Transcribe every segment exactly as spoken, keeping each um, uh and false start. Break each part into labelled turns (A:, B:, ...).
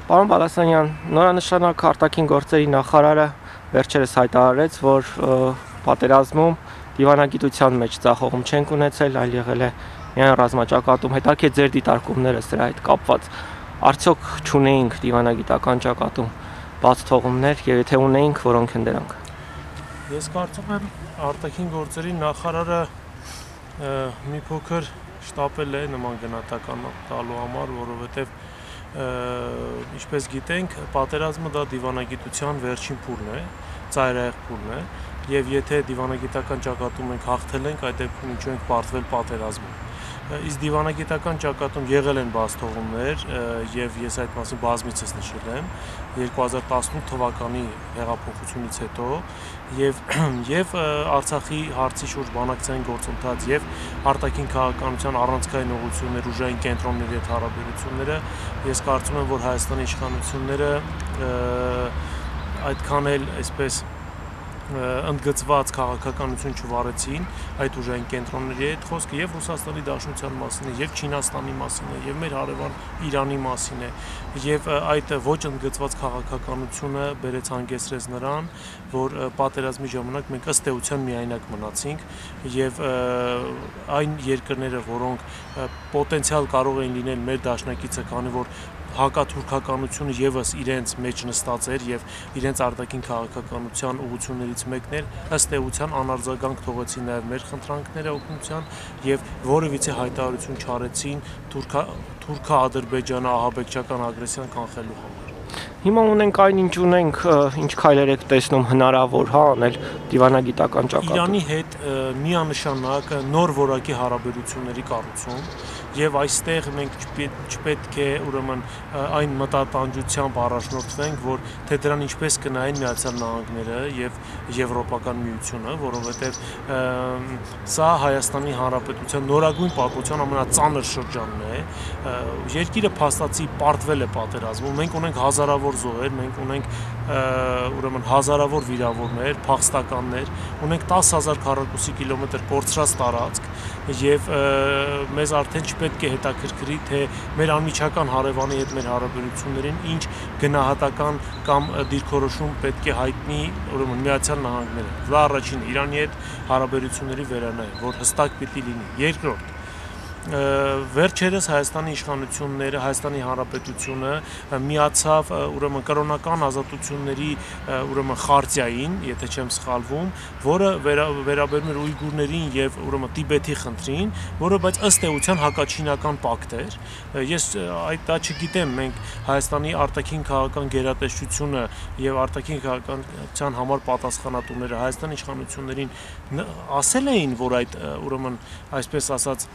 A: Պարոն Բալասանյան, նորանշանակ արտաքին գործերի նախարարը վերջերս հայտարարեց, որ պատերազմում դիվանագիտության մեջ ձախողում չենք ունեցել, այլ եղել է միայն ռազմաճակատում։ Հետաքրքիր ձեր դիտարկումները սրա հետ կապված։ Արդյոք չունեինք դիվանագիտական ճակատում բաց թողումներ, եւ եթե ունեինք, որոնք են դրանք։
B: Ես կարծում եմ արտաքին գործերի նախարարը մի փոքր շտապել է նման գնահատական տալու համար, որովհետև ինչպես գիտենք, պատերազմը դա դիվանագիտության վերջին փուլն է, ծայրահեղ փուլն է, եւ եթե դիվանագիտական ճակատում ենք հաղթել ենք, այդ դեպքում ինչու ենք պարտվել պատերազմում։ Իսկ դիվանագիտական ճակատում եղել են բաց թողումներ եւ ես այդ մասին բազմիցս նշել եմ երկու հազար տասնութ թվականի հեղափոխությունից հետո եւ եւ Արցախի հարցի շուրջ բանակցային գործընթաց եւ արտաքին քաղաքականության առանցքային ուղղություններ, ուժային կենտրոնների հետ հարաբերությունները, ես կարծում եմ, որ Հայաստանի իշխանությունները այդքան էլ այսպես ընդգծված քաղաքականություն չվարեցին այդ ուժային կենտրոնների հետ խոսքը եւ Ռուսաստանի Դաշնության մասին է, եւ Չինաստանի մասին է, եւ մեր հարևան Իրանի մասին է, եւ այդ ոչ ընդգծված քաղաքականությունը բերեց հանգեցրեց նրան, որ պատերազմի ժամանակ մենք ըստ էության միայնակ մնացինք եւ այն երկրները, որոնք պոտենցիալ կարող էին լինել մեր դաշնակիցը, քանի որ հակաթուրքականությունը եւս իրենց մեջ նստած էր եւ իրենց արտաքին քաղաքականության ուղղություններից մեկն էր, ըստ էության անարձագանք թողեցին նաեւ մեր խնդրանքները օգնության եւ որևիցե հայտարարություն չարեցին թուրքա-ադրբեջանա-ահաբեկչական ագրեսիան կանխելու համար։
A: Հիմա ունենք այն ինչ ունենք, ինչ քայլեր եք տեսնում հնարավոր հա անել դիվանագիտական ճակատում։
B: Իրանի հետ միանշանակ նոր որակի հարաբերությունների կառուցում եւ այստեղ մենք չպետք է ուրեմն այն մտատանջությամբ առաջնորդվենք, որ թե դրան ինչպես կնայեն Միացյալ Նահանգները եւ Եվրոպական միությունը, որովհետեւ սա Հայաստանի Հանրապետության նորագույն պատմության ամենածանր շրջանն է։ Երկիրը փաստացի պարտվել է պատերազմում, մենք ունենք հազարավոր զոհեր, մենք ունենք ուրեմն հազարավոր վիրավորներ, փախստականներ, ունենք տասը հազար քառակուսի կիլոմետր կորցրած տարածք եւ մեզ արդեն չպետք է հետաքրքրի, թե մեր անմիջական հարևանի հետ մեր հարաբերություններին ինչ գնահատական կամ դիրքորոշում պետք է հայտնի ուրեմն Միացյալ Նահանգները։ Դա առաջինը, Իրանի հետ հարաբերությունների վերանայում, որ հստակ պիտի լինի։ Երկրորդ, վերջերս Հայաստանի իշխանությունները, Հայաստանի Հանրապետությունը միացավ ուրեմն կրոնական ազատությունների ուրեմն խարտիային, եթե չեմ սխալվում, որը վերաբերում էր ույգուրներին եւ ուրեմն Տիբեթի խնդրին, որը բայց ըստ էության հակաչինական պակտ էր։ Ես այդ դա չգիտեմ, մենք Հայաստանի արտաքին քաղաքական գերատեսչությունը եւ արտաքին քաղաքականության համար պատասխանատուները Հայաստանի իշխանություններին ասել էին, որ այդ ուրեմն այսպես ասած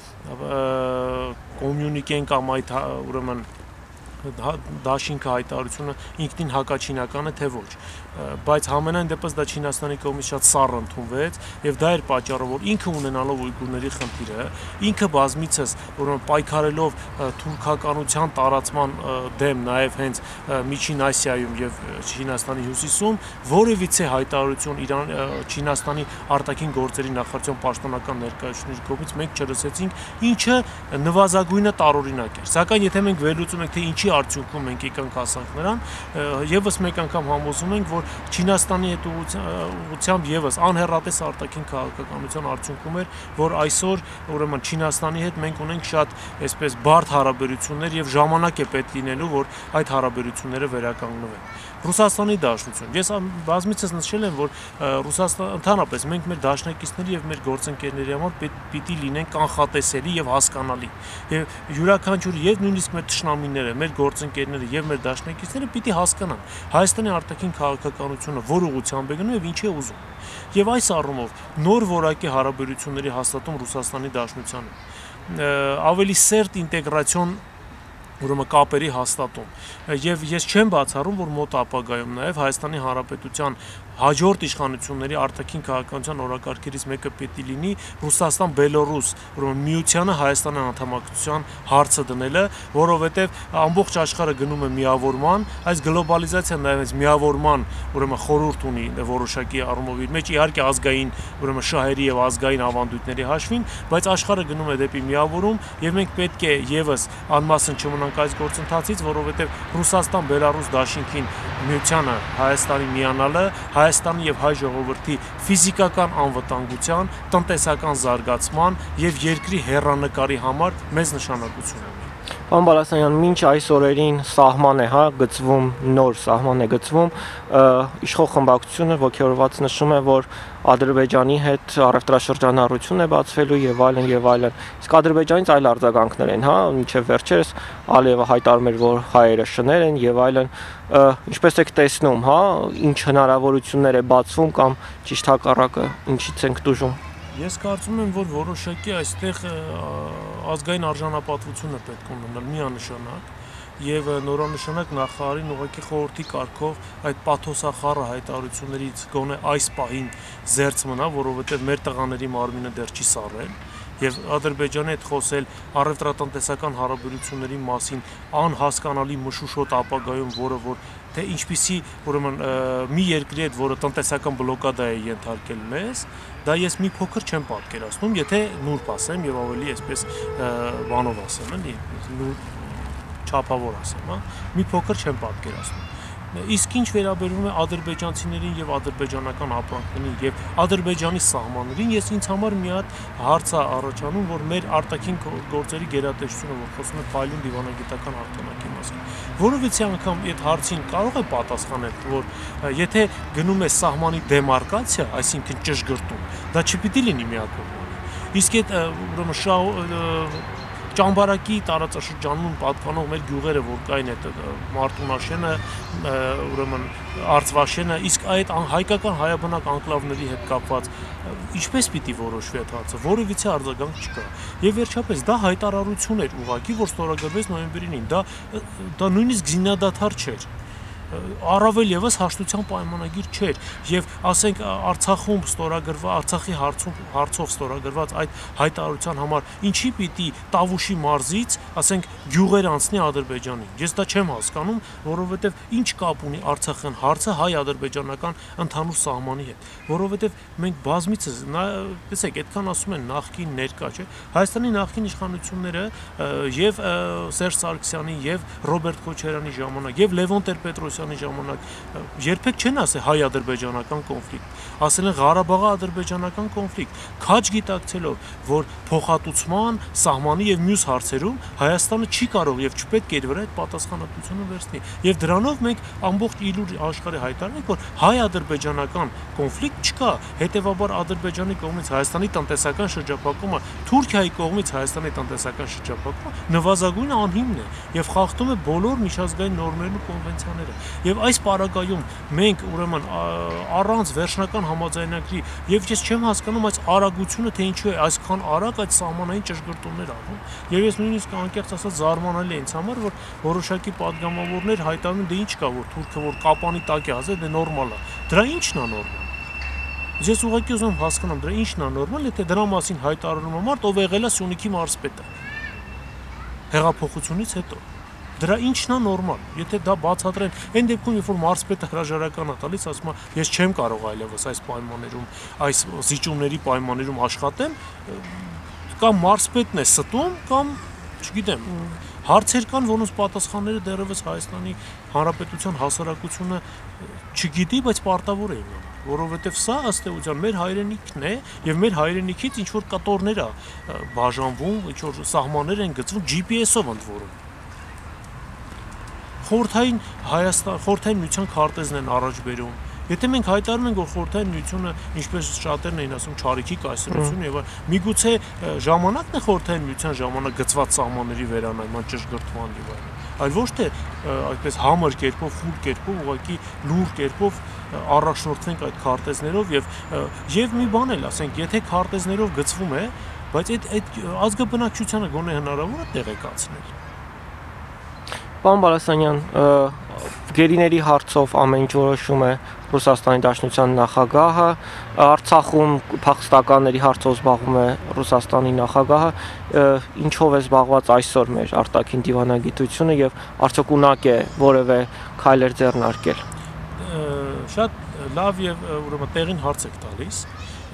B: կոմյունիկեն կամ այդ ուրեմն դաշինքը հայտարարությունը ինքնին հակաչինական է թե ոչ, բայց համենայն դեպս դա Չինաստանի կողմից շատ սառը ընդունվեց եւ դա էր պատճառը, որ ինքը ունենալով ույգուրների խնդիրը, ինքը բազմիցս ուրեմն պայքարելով թուրքականության տարածման դեմ նաեւ հենց Միջին Ասիայում եւ Չինաստանի հյուսիսում որևիցե հայտարարություն Իրան Չինաստանի արտաքին գործերի նախարարության պաշտոնական ներկայացուցիչների կողմից մենք չլսեցինք, ինչը նվազագույնը տարօրինակ էր։ Սակայն եթե մենք վերլուծում ենք, թե ինչի արդյունքում մենք եկանք հասանք նրան, եւս մեկ անգամ համոզում ենք, որ Չինաստանի հետ ուղղությամբ եւս անհեռատես արտաքին քաղաքականության արդյունքում էր, որ այսօր ուրեմն Չինաստանի հետ մենք ունենք շատ այսպես բարդ հարաբերություններ եւ ժամանակ է պետք լինելու, որ այդ հարաբերությունները վերականգնվեն։ Ռուսաստանի Դաշնություն։ Ես բազմիցս նշել եմ, որ Ռուսաստան ընդհանրապես մենք մեր դաշնակիցների եւ մեր գործընկերների համար պիտի լինենք կանխատեսելի եւ հասկանալի։ Եվ յուրաքանչյուր եւ նույնիսկ մեր թշնամիները, մեր գործընկերները եւ մեր դաշնակիցները պիտի հասկանան Հայաստանի արտաքին քաղաքականությունը որ ուղղությամբ է գնում եւ ինչ է ուզում։ Եվ այս առումով նոր որակի հարաբերությունների հաստատում Ռուսաստանի Դաշնությանը ավելի սերտ ինտեգրացիոն ուրեմն կապերի հաստատում եւ ես չեմ բացառում, որ մոտ ապագայում նաեւ Հայաստանի Հանրապետության հաջորդ իշխանությունների արտաքին քաղաքականության օրակարգերից մեկը պետք է լինի Ռուսաստան-Բելորուս, ուրեմն միությանը Հայաստանի անդամակցության հարցը դնելը, որովհետև ամբողջ աշխարհը գնում է միավորման, այս գլոբալիզացիան նաև այս միավորման, ուրեմն խորհուրդ ունի որոշակի առումով իր մեջ, իհարկե ազգային, ուրեմն շահերի եւ ազգային ավանդույթների հաշվին, բայց աշխարհը գնում է դեպի միավորում եւ մենք պետք է եւս անմասն չմնանք այս գործընթացից, որովհետև Ռուսաստան-Բելարուս դաշինքին միությանը Հայաստանի միանալը Հայաստանի եւ հայ ժողովրդի ֆիզիկական անվտանգության, տնտեսական զարգացման եւ երկրի հեռանկարի համար մեծ նշանակություն ունի։
A: Պարոն Բալասանյան, մինչ այս օրերին սահման է, հա, գծվում, նոր սահման է գծվում, իշխող խմբակցությունը ոգևորված նշում է, որ Ադրբեջանի հետ առևտրաշրջանառություն է բացվելու եւ այլն եւ այլն։ Իսկ Ադրբեջանից այլ արձագանքներ են, հա, մինչեւ վերջերս Ալիևը հայտարարում էր, որ հայերը շներ են եւ այլն։ Ինչպես եք տեսնում, հա, ինչ հնարավորություններ է բացվում կամ ճիշտ հակառակը, ինչից ենք տուժում։
B: Ես կարծում եմ, որ որոշակի այստեղ ազգային արժանապատվությունը պետք է ունենալ միանշանակ եւ նորանշանակ նախարարին ուղղակի խորհրդի կարգով այդ պաթոսախառը հայտարարություններից գոնե այս պահին զերծ մնա, որովհետեւ մեր տղաների մարմինը դեռ չի սառել եւ Ադրբեջանի հետ խոսել առևտրատնտեսական հարաբերությունների մասին անհասկանալի մշուշոտ ապագայում, որը որ թե ինչպիսի ուրեմն մի երկրի հետ, որը տնտեսական բլոկադա է ենթարկել մեզ, դա ես մի փոքր չեմ պատկերացնում, եթե նուրբ ասեմ եւ ավելի այսպես բանով ասեմ, էլի, չափավոր ասեմ, հա, մի փոքր չեմ պատկերացնում։ Իսկ ինչ վերաբերում է ադրբեջանցիներին եւ ադրբեջանական ապրանքներին եւ Ադրբեջանի սահմաններին, ես ինձ համար մի հատ հարց է առաջանում, որ մեր արտաքին գործերի գերատեսչությունը, որ խոսում է փայլուն դիվանագիտական հաղթանակի մասին, որովհետեւ անգամ այդ հարցին կարող է պատասխանել, որ եթե գնում է սահմանի դեմարկացիա, այսինքն ճշգրտում, դա չպիտի լինի միակողմանի։ Իսկ այդ ուրեմն շահ Ճամբարակի տարածաշրջանում պատկանող մեր գյուղերը, որ կային այդ Մարտունաշենը, ուրեմն Արծվաշենը, իսկ այդ հայկական հայաբնակ անկլավների հետ կապված ինչպես պիտի որոշվի այդ հարցը, որևիցե արձագանք չկա։ Եվ վերջապես դա հայտարարություն էր ուղղակի, որ ստորագրվեց նոյեմբերի ինը, դա դա նույնիսկ զինադադար չէր։ Առավել եւս հաշտության պայմանագիր չէր եւ ասենք Արցախում ստորագրված Արցախի հարցում հարցով ստորագրված այդ հայտարարության համար ինչի պիտի Տավուշի մարզից ասենք գյուղեր անցնի Ադրբեջանին։ Ես դա չեմ հասկանում, որովհետեւ ինչ կապ ունի Արցախյան հարցը հայ-ադրբեջանական ընդհանուր սահմանի հետ, որովհետեւ մենք բազմիցս տեսեք, այդքան ասում են նախկին ներկա, չէ։ Հայաստանի նախկին իշխանությունները եւ Սերժ Սարգսյանի եւ Ռոբերտ Քոչարյանի ժամանակ եւ Լևոն Տեր-Պետրոսյանի ժամանակ երբեք չեն ասել հայ-ադրբեջանական կոնֆլիկտ, ասել են Ղարաբաղի ադրբեջանական կոնֆլիկտ, քաջ գիտակցելով, որ փոխհատուցման, սահմանի եւ մյուս հարցերում Հայաստանը չի կարող եւ չպետք է իր վրա այդ պատասխանատվությունը վերցնի։ Եվ դրանով մենք ամբողջ իլուր աշխարհի հայտարարենք, որ հայ-ադրբեջանական կոնֆլիկտ չկա, հետեւաբար Ադրբեջանի կողմից Հայաստանի տնտեսական շրջափակումը, Թուրքիայի կողմից Հայաստանի տնտեսական շրջափակումը նվազագույն անհիմն է եւ խախտում է բոլոր միջազգային նորմերն ու կոնվենցիաները։ Եվ այս պարագայում մենք ուրեմն առանց վերջնական համաձայնագրի եւ ես չեմ հասկանում այս արագությունը, թե ինչու է այսքան արագ այդ սահմանային ճշգրտումներ արվում։ Եվ ես նույնիսկ անկեղծ ասած զարմանալի է ինձ համար, որ որոշակի падգամավորներ հայտարարում դե ինչ կա, որ Թուրքը որ կապանի տակ է ասել, դե նորմալ է։ Դրա ի՞նչն է նորմալ։ Ես ուղղակի ուզում հասկանամ, դրա ի՞նչն է նորմալ, եթե դրա մասին հայտարարում է մարդ, ով եղել է Սյունիքի մարզպետը հեղափոխությունից հետո։ Դրա ի՞նչն է նորմալ։ Եթե դա բացատրեն, այն դեպքում, երբ որ մարզպետը հրաժարական է տալիս, ասում է, ես չեմ կարող այլևս այս պայմաններում, այս զիջումների պայմաններում աշխատեմ, կամ մարզպետն է ստում, կամ չգիտեմ, հարցեր կան, որոնց պատասխանները դեռևս Հայաստանի Հանրապետության հասարակությունը չգիտի, բայց պարտավոր է իմանալ, որովհետև սա ըստ էության մեր հայրենիքն է եւ մեր հայրենիքից ինչ որ կտորներ է բաժանվում, ինչ որ սահմաններ են գծվում Ջի Պի Էսով ընդ որում։ Խորհրդային Հայաստան, Խորհրդային Միության քարտեզն են առաջ բերում։ Եթե մենք հայտարարում ենք, որ Խորհրդային Միությունը, ինչպես շատերն էին ասում, չարիքի կայսրություն եւ միգուցե ժամանակն է Խորհրդային Միության ժամանակ գծված սահմանների վերանայման ճշգրտման եւ այլն, այլ ոչ թե այդպես համր կերպով, խուլ կերպով, ուղղակի լուր կերպով առաջնորդվենք այդ քարտեզներով եւ եւ մի բան էլ ասենք, եթե քարտեզներով գծվում է, բայց այդ այդ ազգաբնակչությանը գոնե հնարավոր է տեղեկացնել։
A: Պարոն Բալասանյան, գերիների հարցով ամեն ինչ որոշում է Ռուսաստանի Դաշնության նախագահը, Արցախում փախստականների հարցով զբաղվում է Ռուսաստանի նախագահը, ինչով է զբաղված այսօր մեր արտաքին դիվանագիտությունը եւ արդյոք ունակ է որևէ քայլեր ձեռնարկել։
B: Շատ լավ եւ ուրեմն տեղին հարց եք տալիս։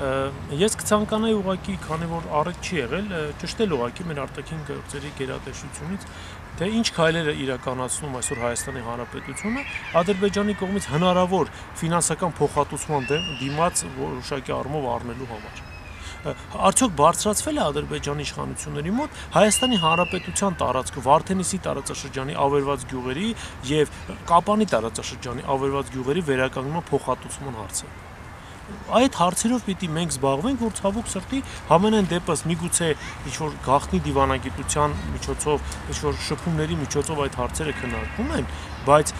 B: Ես կցանկանայի ուղղակի, քանի որ առիթ չի եղել, ճշտել ուղղակի մեր արտաքին գործերի գերատեսչությունից, թե ինչ քայլեր է իրականացնում այսօր Հայաստանի Հանրապետությունը Ադրբեջանի կողմից հնարավոր ֆինանսական փոխհատուցման դիմաց որոշակի առումով առնելու համար։ Արդյոք բարձրացվել է Ադրբեջանի իշխանությունների մոտ Հայաստանի Հանրապետության տարածքը Վարդենիսի տարածաշրջանի ավերված գյուղերի եւ Կապանի տարածաշրջանի ավերված գյուղերի վերականգնման փոխհատուցման հարցը։ Այդ հարցերով պիտի մենք զբաղվենք, որ ցավոք սրտի համենայն դեպս միգուցե ինչ-որ գաղտնի դիվանագիտության միջոցով, ինչ-որ շփումների միջոցով այդ հարցերը քննարկվում են, բայց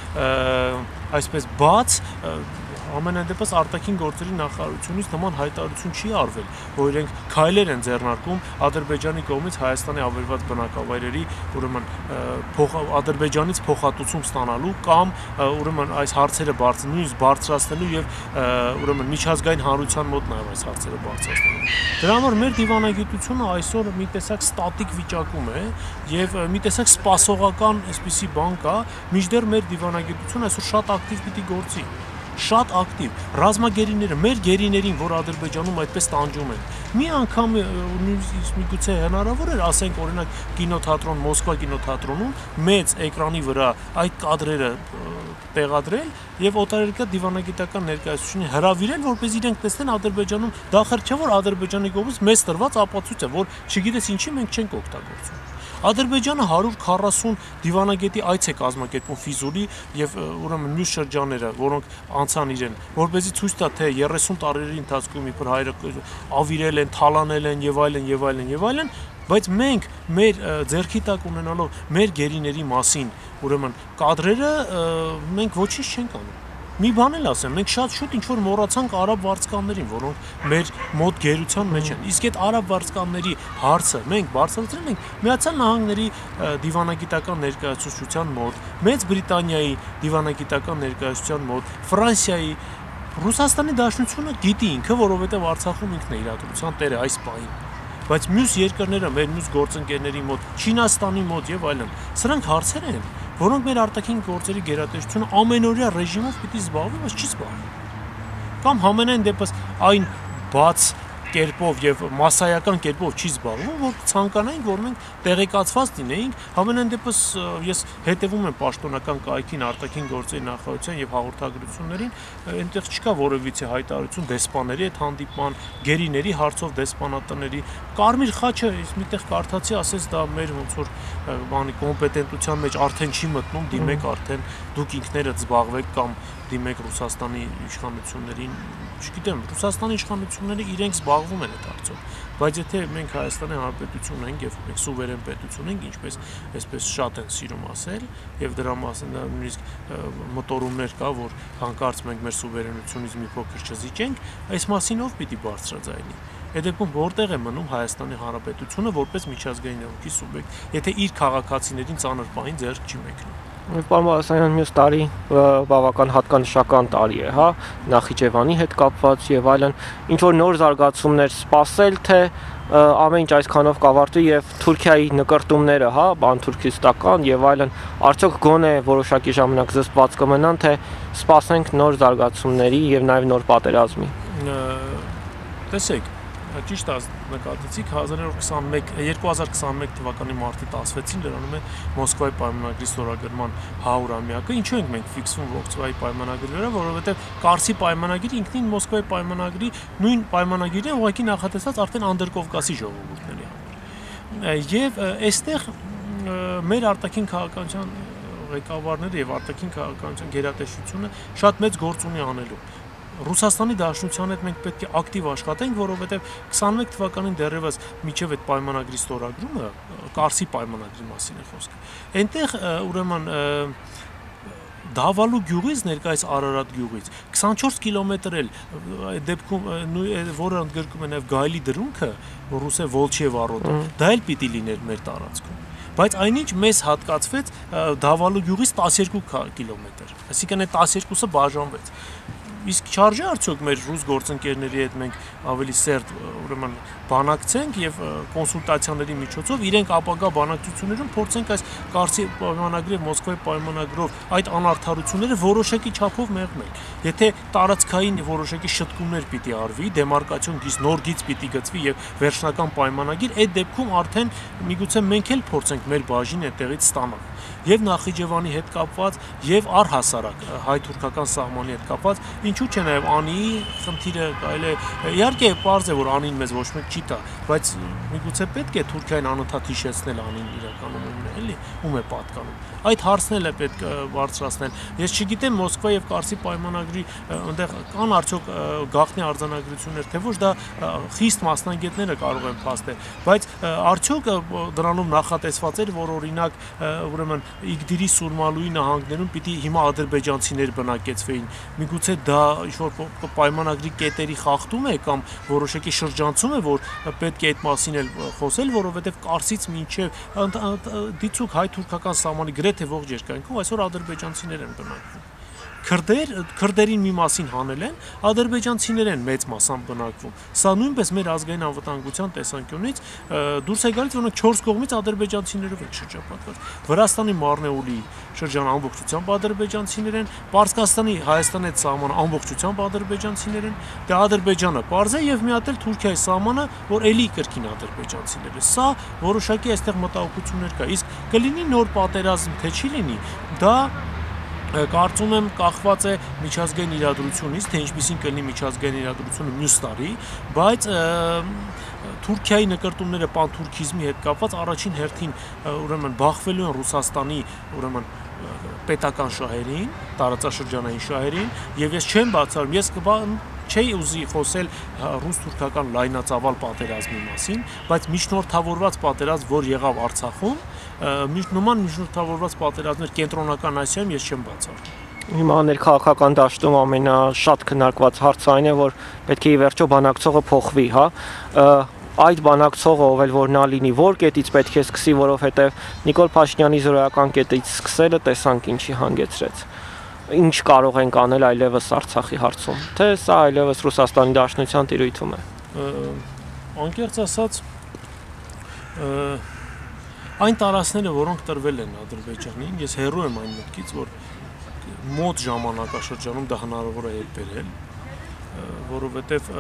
B: այսպես բաց ամենայն դեպս արտաքին գործերի նախարարությունից նման հայտարարություն չի արվել, որ իրենք քայլեր են ձեռնարկում Ադրբեջանի կողմից Հայաստանի ավերված բնակավայրերի ուրեմն Ադրբեջանից փոխհատուցում ստանալու կամ ուրեմն այս հարցերը նույնիսկ բարձրացնելու եւ ուրեմն միջազգային հանրության մոտ նաեւ այս հարցերը բարձրացնելու։ Դրա համար մեր դիվանագիտությունը այսօր մի տեսակ ստատիկ վիճակում է եւ մի տեսակ սպասողական այսպիսի բան կա, մինչդեռ մեր դիվանագիտությունը այսօր շատ ակտիվ պիտի գործի։ Շատ ակտիվ ռազմագերիները մեր գերիներին, որ Ադրբեջանում այդպես տանջում են։ Մի անգամ միգուցե հնարավոր էր, ասենք օրինակ կինոթատրոն Մոսկվա կինոթատրոնում մեծ էկրանի վրա այդ կադրերը տեղադրել եւ օտարերկրյա դիվանագիտական ներկայացուցիչին հրավիրել, որպես իրենք տեսնեն Ադրբեջանում դա խր չէ, որ Ադրբեջանի կողմից մեծ տրված ապացույց է, որ չգիտես ինչի մենք չենք օգտագործում։ Ադրբեջանը հարյուր քառասուն դիվանագետի այց է կազմակերպում Ֆիզուլի եւ ուրեմն մյուս շրջանները, որոնք անցան իրեն, որպեսզի ցույց տա, թե երեսուն տարիների ընթացքում իբր հայերը ավիրել են, թալանել են եւ այլն եւ այլն եւ այլն, բայց մենք մեր ձեռքի տակ ունենալով մեր գերիների մասին, ուրեմն կադրերը մենք ոչինչ չենք անում։ Մի բան էլ ասեմ, մենք շատ շուտ ինչ-որ մոռացանք արաբ վարձկաններին, որոնք մեր մոտ գերության մեջ են։ Իսկ այդ արաբ վարձկանների հարցը մենք բարձրացրել ենք Միացյալ Նահանգների դիվանագիտական ներկայացուցչության մոտ, Մեծ Բրիտանիայի դիվանագիտական ներկայացուցչության մոտ, Ֆրանսիայի, Ռուսաստանի Դաշնությունը գիտի ինքը, որովհետև Արցախում ինքն է իրադրության տերը այս պահին։ Բայց մյուս երկրները, մեր մյուս գործընկերների մոտ, Չինաստանի մոտ եւ այլն, սրանք հարցեր են, որոնք մեր արտաքին գործերի գերատեսչությունը ամենօրյա ռեժիմով պիտի զբաղվի, բայց չի զբաղվում։ Կամ համենայն դեպս այն բաց կերպով եւ մասսայական կերպով չի զբաղվում, որ ցանկանային, որ մենք տեղեկացված լինեինք, համենայն դեպս ես հետևում եմ պաշտոնական կայքին արտաքին գործերի նախարարության եւ հաղորդագրություններին, այնտեղ չկա որևիցե հայտարարություն դեսպաների այդ հանդիպման, գերիների հարցով դեսպանատների, Կարմիր խաչը ես միտեղ կարդացի, ասես դա մեր ոնց որ բանի կոմպետենտության մեջ արդեն չի մտնում, դիմեք արդեն դուք ինքներդ զբաղվեք կամ դիմեք Ռուսաստանի իշխանություններին, չգիտեմ, Ռուսաստանի իշխանությունները իրենք զբաղվում են այդ հարցով, բայց եթե մենք Հայաստանի Հանրապետություն ենք եւ մենք սուվերեն պետություն ենք, ինչպես այսպես շատ են սիրում ասել, եւ դրա մասին նույնիսկ մտորումներ կա, որ հանկարծ մենք մեր սուվերենությունից մի փոքր չզիջենք, այս մասին ով պիտի բարձրաձայնի։ Այդ դեպքում որտեղ է մնում Հայաստանի Հանրապետությունը որպես միջազգային իրավունքի սուբյեկտ, եթե իր քաղաքացիներին ծանր պահին ձեռք չի մեկնում։
A: Պարոն Բալասանյան, մյուս տարի բավական հատկանշական տարի է, հա, Նախիջևանի հետ կապված եւ այլն, ինչ որ նոր զարգացումներ սպասել, թե ամեն ինչ այսքանով կավարտվի եւ Թուրքիայի նկարտումները, հա, բանթուրքիստական եւ այլն, արդյոք գոնե որոշակի ժամանակ զսպված կմնան, թե սպասենք նոր զարգացումների եւ նաեւ նոր պատերազմի։
B: Տեսեք, ճիշտ նկատեցիք հազար երկու հազար քսանմեկ թվականի մարտի տասնվեցին լրանում է Մոսկվայի պայմանագրի ստորագրման հարյուրամյակը, ինչու ենք մենք ֆիքսվում Մոսկվայի պայմանագրի վրա, որովհետև Կարսի պայմանագիրը ինքնին Մոսկվայի պայմանագրի նույն պայմանագիրն է, ուղղակի նախատեսած արդեն Անդրկովկասի ժողովուրդների համար։ Եվ այստեղ մեր արտաքին քաղաքականության ղեկավարները եւ արտաքին քաղաքականության գերատեսչությունը շատ մեծ գործ ունի անելու։ Ռուսաստանի Դաշնության հետ մենք պետք է ակտիվ աշխատենք, որովհետև քսանմեկ թվականին դեռևս միջև այդ պայմանագրի ստորագրումը, Կարսի պայմանագրի մասին է խոսքը։ Այնտեղ ուրեմն Դավալու գյուղից ներկայիս Արարատ գյուղից քսանչորս կիլոմետր էլ դեպքում որը ընդգրկում է նաև Գայլի դրունքը, ռուսե Վոլչև առոտը, դա էլ պիտի լիներ մեր տարածքում։ բայց այնինչ մեզ հատկացվեց Դավալու գյուղից տասներկու կիլոմետր, այսինքն այդ տասներկուսը բաժանվեց։ Իսկ չարժե արդյոք մեր ռուս գործընկերների հետ մենք ավելի սերտ ուրեմն բանակցենք եւ կոնսուլտացիաների միջոցով իրենք ապագա բանակցություններում փորձենք այս Կարսի պայմանագրի Մոսկվայի պայմանագրով այդ անարդարությունները որոշակի չափով մեղմել։ Եթե տարածքային որոշակի շտկումներ պիտի արվի, դեմարկացիոն գիծ նոր գիծ պիտի գծվի եւ վերջնական պայմանագիր, այդ դեպքում արդեն միգուցե մենք էլ փորձենք մեր բաժին այդտեղից ստանալ։ Եվ Նախիջևանի հետ կապված եւ առհասարակ հայ-թուրքական սահմանի հետ կապված, ինչու՞ չէ նաեւ Անիի խնդիրը կարելի է իհարկե պարզ է որ Անին մեզ ոչ մեկ չի տա, բայց միգուցե պետք է Թուրքիային անընդհատ հիշեցնել Անին իրականում ումն է, էլի, ում է պատկանում։ Այդ հարցն էլ է պետք բարձրացնել։ Ես չգիտեմ Մոսկվա եւ Կարսի պայմանագրի այնտեղ կան արդյոք գաղտնի արձանագրություններ, թե ոչ դա խիստ մասնագետները կարող են փաստել, բայց արդյոք դրանում նախատեսված էր, որ օրինակ ուրեմն Իգդիրի Սուրմալուի նահանգներում պիտի հիմա ադրբեջանցիներ բնակեցվեին։ Միգուցե դա ինչ-որ պայմանագրի կետերի խախտում է կամ որոշակի շրջանցում է, որ պետք է այդ մասին էլ խոսել, որովհետև Կարսից մինչև դիցուք հայ-թուրքական սահմանի գրեթե ողջ երկայնքում այսօր ադրբեջանցիներ են բնակվում։ Քրդեր, քրդերին մի մասին հանել են, ադրբեջանցիներ են մեծ մասամբ բնակվում։ Սա նույնպես մեր ազգային անվտանգության տեսանկյունից դուրս է գալիս, որ չորս կողմից ադրբեջանցիներով են շրջապատված։ Վրաստանի Մարնեուլի շրջանը ամբողջությամբ ադրբեջանցիներ են, Պարսկաստանի Հայաստանի հետ սահմանը ամբողջությամբ ադրբեջանցիներ են, դե Ադրբեջանը պարզ է եւ մի հատ էլ Թուրքիայի սահմանը, որ էլի կրկին ադրբեջանցիներ է։ Սա որոշակի այստեղ մտահոգություններ կա։ Իսկ կլինի նոր պատերազմ, թե չի լինի, դա կարծում եմ կախված է միջազգային իրադրությունից, թե ինչպիսին կլինի միջազգային իրադրությունը մյուս տարի, բայց Թուրքիայի նկարտումները պանթուրքիզմի հետ կապված առաջին հերթին ուրեմն բախվելու են Ռուսաստանի ուրեմն պետական շահերին, տարածաշրջանային շահերին, եւ ես չեմ բացառում, ես չէի ուզի խոսել ռուս-թուրքական լայնածավալ պատերազմի մասին, բայց միջնորդավորված պատերազմ, որ եղավ Արցախում, նման միջնորդավորված պատերազմներ կենտրոնական Ասիայում ես չեմ բացառում։
A: Հիմա ներքաղաքական դաշտում ամենաշատ քննարկված հարցը այն է, որ պետք է ի վերջո բանակցողը փոխվի, հա։ Այդ բանակցողը, ով էլ որ նա լինի, որ կետից պետք է սկսի, որովհետև Նիկոլ Փաշինյանի զորայական կետից սկսելը տեսանք ինչի հանգեցրեց։ Ինչ կարող ենք անել այլևս Արցախի հարցում, թե սա այլևս Ռուսաստանի Դաշնության տիրույթում է։
B: Անկեղծ ասած, այն տարածքները, որոնք տրվել են Ադրբեջանին, ես հեռու եմ այն մտքից, որ մոտ ժամանակաշրջանում դա հնարավոր է հետ բերել, որովհետև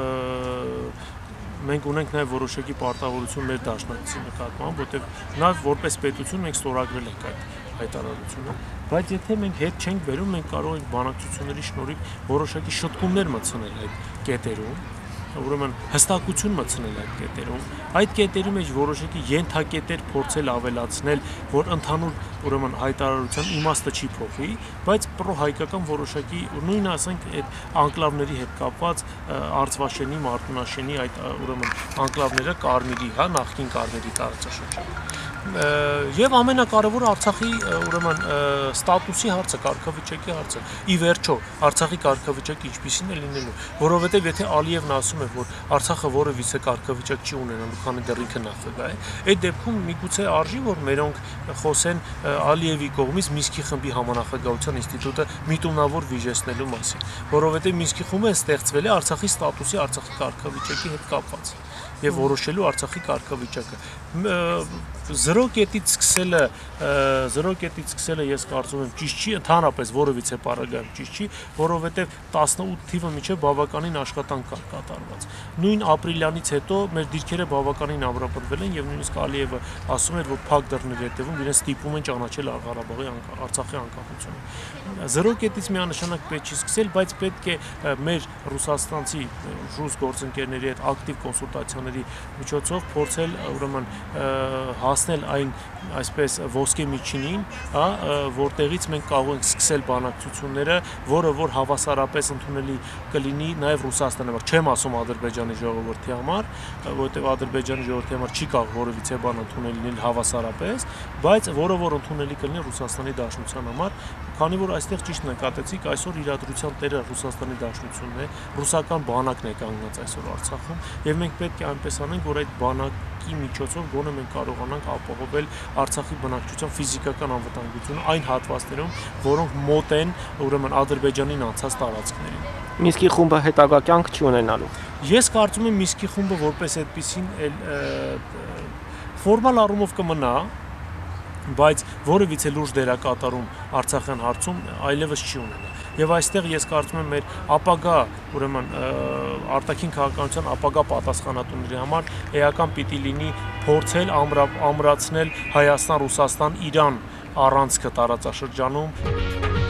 B: մենք ունենք նաև որոշակի պարտավորություն մեր դաշնակցի նկատմամբ, որտեղ նաև որպես պետություն մենք ստորագրել ենք այդ հայտարարությունը, բայց եթե մենք հետ չենք բերում, մենք կարող ենք բանակցությունների շնորհիվ որոշակի շտկումներ մտցնել այդ կետերում, ուրեմն հստակություն մտցնել այդ կետերում, այդ կետերի մեջ որոշակի ենթակետեր փորձել ավելացնել, որ ընդհանուր ուրեմն հայտարարության իմաստը չի փոխի, բայց պրոհայկական որոշակի նույն ասենք այդ անկլավների հետ կապված Արցվաշենի, Մարտունաշենի այդ ուրեմն անկլավները Կարմիրի, հա, նախկին Կարմիրի տարածաշրջանում։ Եվ ամենակարևորը Արցախի ուրեմն ստատուսի հարցը, կարգավիճակի հարցը։ Ի վերջո Արցախի կարգավիճակը ինչպիսին է լինելու, որովհետև եթե Ալիևն ասում է, որ Արցախը որևիցե կարգավիճակ չի ունենալու, քանի դեռ ինքը նախագահ է, այդ դեպքում միգուցե արժի, որ մերոնք խոսեն Ալիևի կողմից Մինսկի խմբի համանախագահության ինստիտուտը միտումնավոր վիժեցնելու մասին, որովհետև Մինսկի խումբը ստեղծվել է Արցախի ստատուսի, Արցախի կարգավիճակի հետ կապված եւ որոշելու Արցախի կարգավիճակը։ Զրո կետից սկսելը, զրո կետից սկսելը ես կարծում եմ ճիշտ չի, ընդհանրապես որևիցե պարագայում ճիշտ չի, որովհետեւ տասնութ թիվը միջև բավականին աշխատանք կա կատարված։ Նույն ապրիլյանից հետո մեր դիրքերը բավականին ամրապնդվել են եւ նույնիսկ Ալիևը ասում էր, որ փակ դռների հետևում իրեն ստիպում են ճանաչել Ղարաբաղի Արցախի անկախությունը։ Զրո կետից միանշանակ պետք չի սկսել, բայց պետք է մեր ռուսաստանցի ռուս գործընկերների հետ ակտիվ կոնսուլտացիաների միջոցով փորձել ուրեմն հասնել այն այսպես ոսկե միջինին, հա, որտեղից մենք կարող ենք սկսել բանակցությունները, որը որ հավասարապես ընդունելի կլինի նաև Ռուսաստանի համար, չեմ ասում Ադրբեջանի ժողովրդի համար, որովհետև Ադրբեջանի ժողովրդի համար չի կարող որևիցե բան ընդունելի լինել հավասարապես, բայց որը որ ընդունելի կլինի Ռուսաստանի Դաշնության համար, քանի որ այստեղ ճիշտ նկատեցիք, այսօր իրադրության տերը Ռուսաստանի Դաշնությունն է, ռուսական բանակն է կանգնած այսօր Արցախում, եւ մենք պետք է այնպես անենք, որ այդ բանակի միջոցով գոնե մենք կարողանանք ապահովել Արցախի բնակչության ֆիզիկական անվտանգությունը այն հատվածներում, որոնք մոտ են ուրեմն Ադրբեջանին անցած տարածքներին։
A: Մինսկի խումբը հետագա կյանք չի ունենալու։
B: Ես կարծում եմ Մինսկի խումբը որպես այդպեսին ֆորմալ առումով կմնա, բայց որևիցե լուրջ դերակատարում Արցախյան հարցում այլևս չի ունենա։ Եվ այստեղ ես կարծում եմ մեր ապագա, ուրեմն արտաքին քաղաքականության ապագա պատասխանատուների համար էական պիտի լինի փորձել ամրացնել Հայաստան, Ռուսաստան, Իրան առանցքը տարածաշրջանում։